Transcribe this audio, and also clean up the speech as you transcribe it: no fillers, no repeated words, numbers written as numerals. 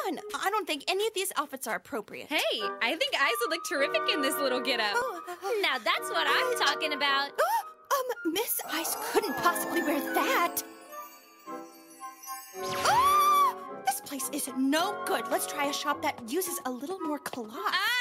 on. I don't think any of these outfits are appropriate. Hey, I think Ice would look terrific in this little getup. Now that's what I'm talking about. Miss Ice couldn't possibly wear that. This place is no good. Let's try a shop that uses a little more cloth.